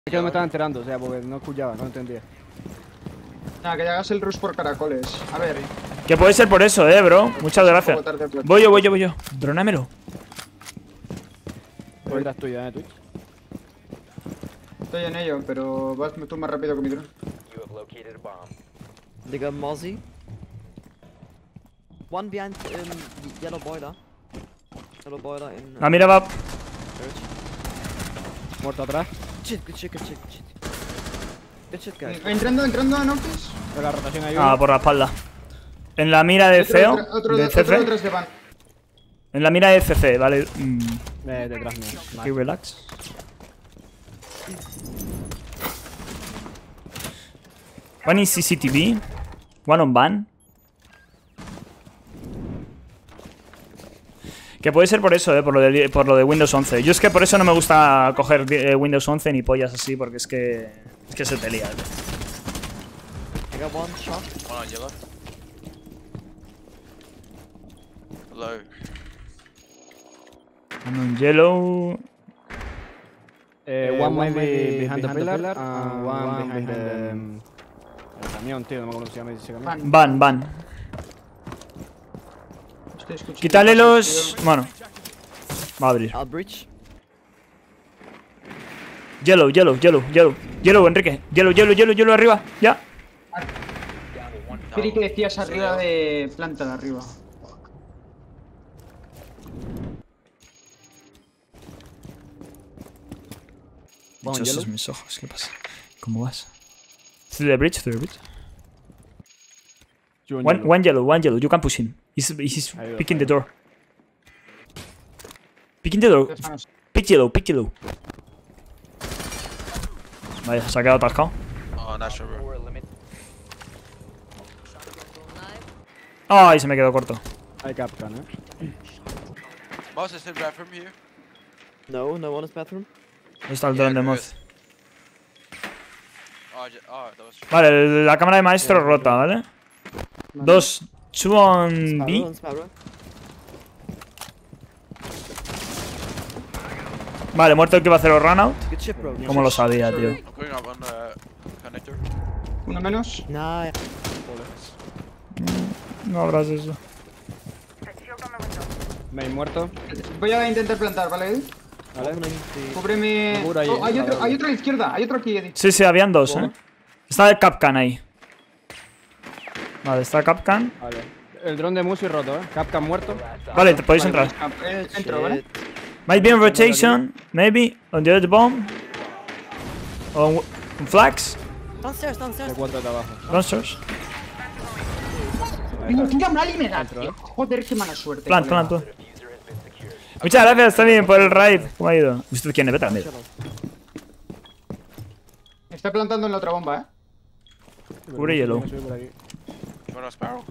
Es que no me estaba enterando, o sea, porque no escuchaba, no entendía. Nada, que hagas el rush por caracoles. A ver. Que puede ser por eso, bro. Muchas gracias. Voy yo. Dronámelo. Voy detrás tuya, Twitch. Estoy en ello, pero vas tú más rápido que mi drone. They got Mozzie. One behind yellow boiler. Yellow boiler in. La mira va. Muerto atrás. Shit, good shit. Good shit, guys. Entrando a Noctis. Pero la rotación ahí. Ah, por la espalda. En la mira de CEO. Otro De CC. detrás de Van. En la mira de CC, vale. Detrás mío. Aquí, relax. One is CCTV. One on van. Que puede ser por eso, por lo de Windows 11. Yo es que por eso no me gusta coger Windows 11 ni pollas así, porque es que se te lía. I got one shot. One on yellow. Low. One on yellow. One maybe behind the pillar and one behind el camión, tío, no me acuerdo cómo se llama ese camión. Van. Estoy escuchando. Quítale los... Bueno. Va a abrir. I'll breach. Yellow, Enrique. Yellow arriba. Ya. Creí que decías arriba de planta de arriba. Dichosos mis ojos, ¿qué pasa? ¿Cómo vas? Through the bridge. One yellow. You can push him. He's picking the door. Pick yellow. Vaya, se ha quedado atascado. Oh, not sure, bro. Ay, se me quedó corto. Hay capcan, Mouse is in bathroom here. No one is bathroom. ¿Dónde está el drone de Moz? That was true. Vale, la cámara de maestro rota, ¿vale? Dos on B. Sparrow. Vale, muerto el que iba a hacer el runout. Good shit, bro. ¿Cómo lo sabía, tío? I'm going up on connector. Uno menos. Nah. No habrás eso. Main muerto. Voy a intentar plantar, ¿vale? Vale. Cúbreme. Seguro ahí, Oh, hay otro a la izquierda. Hay otro aquí, Eddie. Sí, habían dos, Está el Capcan ahí. Vale, está Capcan. Vale. El dron de Musi roto, Capcan muerto. Vale, te podéis entrar. Entro, ¿vale? Might be on rotation, maybe, on the other bomb. On flags. Downstairs. De 4 de abajo. Downstairs. Venga, mal y me da, tío. Joder, qué mala suerte. Plant, colega. tú. Muchas gracias también por el raid. ¿Cómo ha ido? ¿Usted quién es? Vete a la mierda. Está plantando en la otra bomba, Cubre hielo. Bueno, Sparrow.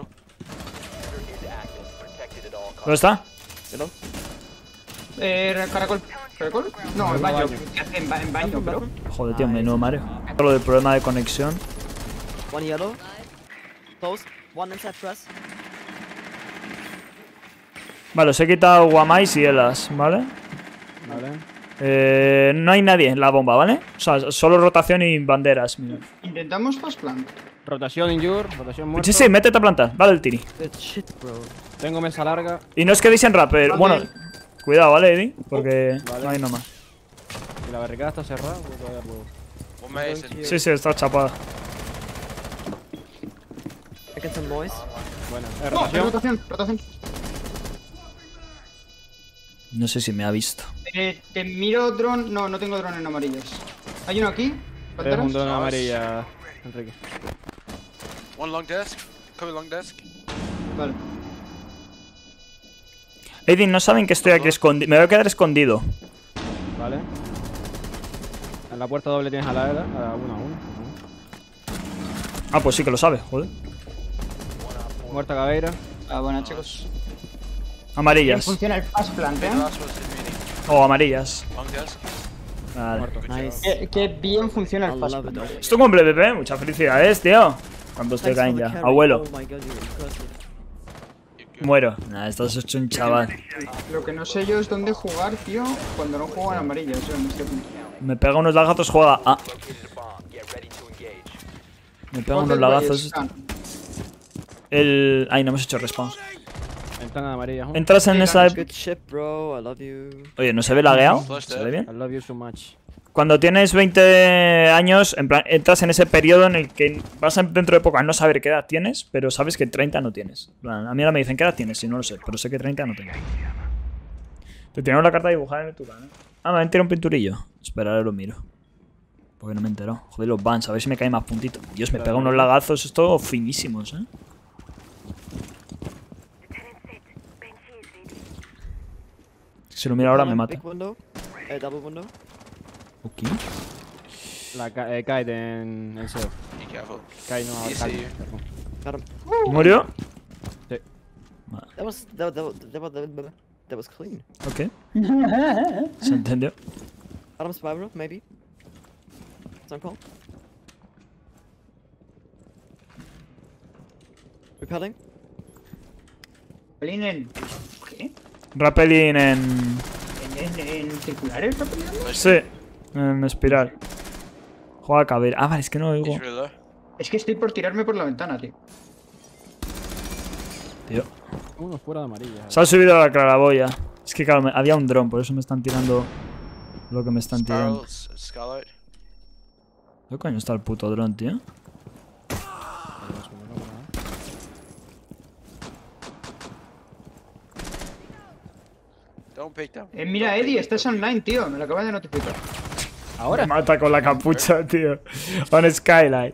¿Dónde está? Caracol. ¿Caracol? No, en baño. ¿Qué hace en baño, bro? Joder, tío, menudo mareo. Lo del problema de conexión. One yellow. Close. One inside press. Vale, os he quitado guamais y elas, ¿vale? Vale. No hay nadie en la bomba, ¿vale? O sea, solo rotación y banderas. Mira. Intentamos post plant. Rotación injure, rotación muerto. Sí, métete a plantar. Vale el tiri. Good shit, bro. Tengo mesa larga. Y no os quedéis en rapper. Vale. Bueno, cuidado, ¿vale, Eddie? Porque Vale. no hay nada más. Y la barricada está cerrada, pues todavía puedo. One maze in. Sí, está chapada. I get some noise. Bueno, No, rotación. rotación. No sé si me ha visto. Te miro dron. No tengo dron en amarillas. Hay uno aquí. Es ¿Panteras? un dron amarilla, Enrique. One long desk. Coming long desk. Vale. Eddie, no saben que estoy aquí escondido. Me voy a quedar escondido. Vale. En la puerta doble tienes a la era. A uno. Ah, pues sí que lo sabe, joder. Muerta Gabeira. Bueno, chicos. Amarillas. Funciona el fast plant, The last one's in meeting. O amarillas. Long desk. Vale. Muerto. Nice. Qué bien funciona I el fast love it. plant. Es tu cumple, Pepe. Muchas felicidades, tío. ¿Cuántos te Thanks for caen the ya? carry. Abuelo. Oh my god, you're impressive. You're good. Muero. Nah, estás hecho un chaval. Lo que no sé yo es dónde jugar, tío, cuando no juego en amarillas, yo en este punto. Me pega unos lagazos, juega. Ah. Me pega unos lagazos. Ay, no hemos hecho respawn. Ventana amarilla. Entras en esa. Good ship, bro. I love you. Oye, ¿no se ve lagueado? ¿Se ve bien? I love you so much. Cuando tienes 20 años, en plan, entras en ese periodo en el que vas dentro de poco a no saber qué edad tienes, pero sabes que 30 no tienes. En plan, a mí ahora me dicen qué edad tienes, si no lo sé, pero sé que 30 no tengo. Te tiraron la carta dibujada en tu canal. Ah, me han tirado un pinturillo. Espera, ahora lo miro. Porque no me he enterado. Joder, los bans, a ver si me cae más puntito. Dios, me pega unos lagazos, esto finísimos, Si lo miro ahora me mata. Big window. Double window. Ok. Cae en SEO. Be careful. Cae no Sí, cae. sí. Got him. ¿Murió? That was clean. Ok. Se entendió. Got him spiral, maybe. Stone cold. Repelling. Pelín ¿qué? Rappelling en... ¿En circulares, Rappelín? Sí, en espiral. Juega cabera. Ah, vale, es que no oigo. He's really low. Es que estoy por tirarme por la ventana, tío. Tío. Uno fuera de amarilla. Se ha subido a la claraboya. Es que claro, había un dron, por eso me están tirando lo que me están tirando. Skylight. ¿Qué coño está el puto dron, tío? Don't pick them. Mira, Don't Eddie, pick estás them. online, tío. Me lo acabas de notificar. Ahora. Me mata con la capucha, tío. On Skylight.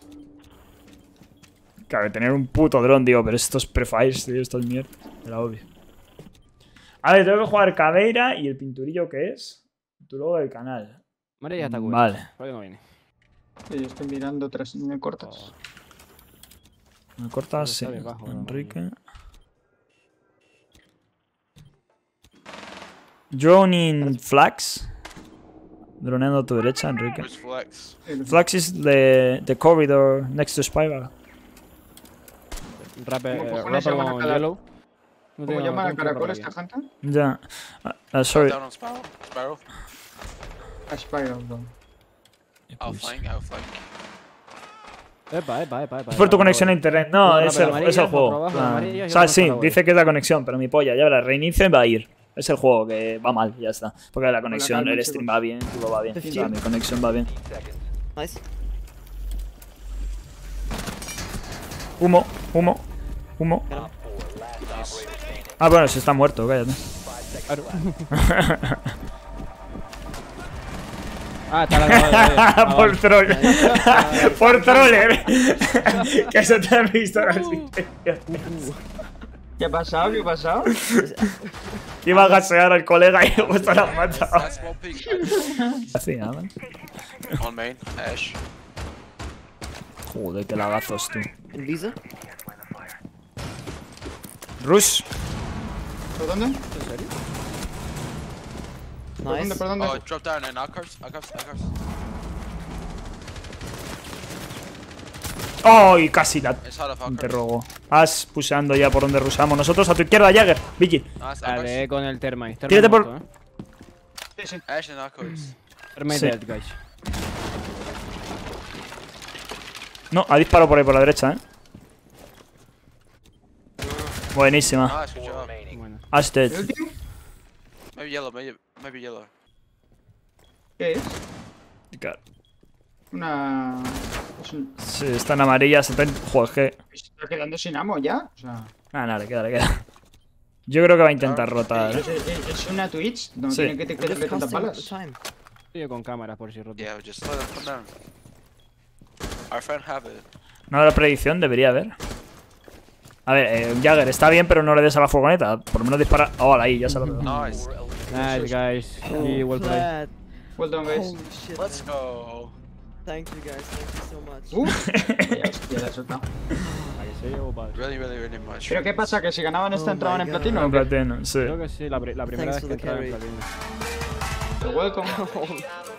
Claro, tener un puto dron, digo, pero estos prefires, tío, esto es mierda. Era obvio. A ver, tengo que jugar Caveira y el pinturillo que es. Tu logo del canal. Amarilla está Vale. Todavía no viene. Sí, yo estoy mirando tras. Me cortas. Me cortas, sí. Está bien bajo, Enrique. Drone in Flax. Droneando a tu derecha, Enrique. Where's Flex? Flax is the corridor next to Spiral. Rapper ¿Cómo cojones llaman a con cada- yellow. No ¿Cómo tengo llaman a tiempo caracol para esta aquí. gente? Ya. Sorry. Down on Spiral. Spiral. A Spiral, bro. Outflank, outflank. Epa. Es por tu conexión a internet. No, No, es pero el amarilla, juego. otro abajo, Ah. amarilla y O sea, otro sí, para dice que es la conexión, pero mi polla, ya verás, reinicio y va a ir. Es el juego que va mal, ya está. Porque la conexión, calma, el stream chicos. va bien, todo va bien. O sea, mi conexión va bien. Nice. Humo. Ah, bueno, si está muerto, cállate. Está la Por troll. Por troller. Que se te ha visto la asistencia. ¿Qué ha pasado? ¿Qué ha pasado? Iba a gasear al colega y justo la han matado. That's one peak. Así, ¿no? On main, Ash. Joder, qué lagazos, tú. In Visa. Rush. ¿Por dónde? Nice. ¿Por dónde? Oh, drop down in Archives. Archives. ¡Ay! Casi la It's hard of te Archives. robo. As puseando ya por donde rusamos. Nosotros a tu izquierda, Jagger. Vicky. Nice, Dale Archives. con el Termite. Tírate por- muerto, Sí, sí. Ash and Archives. Termite Sí. dead, guys. No, ha disparado por ahí por la derecha, Buenísima. Nice, good job. Bueno. Ash dead. ¿El último? Maybe yellow, maybe yellow. ¿Qué es? Claro. Una... Es un... Sí, está en amarilla. Joder, que... ¿Se está quedando sin amo ya? O sea... Nada, le queda. Yo creo que va a intentar rotar. ¿Es una Twitch? No Sí. tiene que I'm tener just tantas casting at the balas. time. Sigue con cámaras por si roto. Yeah, just let them come down. Our friend have it. No habrá predicción, debería haber. A ver, Jagger está bien, pero no le des a la furgoneta. Por lo menos dispara. Oh, ahí, ya se lo veo. Nice. Nice, guys. Y well played. Glad. Well done, guys. Holy shit. Let's go. Thank you guys. Thank you so much. Vaya hostia, la he soltado. Really, really, really much. ¿Pero qué pasa? ¿Que si ganaban esta Oh entraban my en God. platino? En o qué? platino, sí. Creo que sí, la primera Thanks vez for que the entraba en carry. platino. Welcome.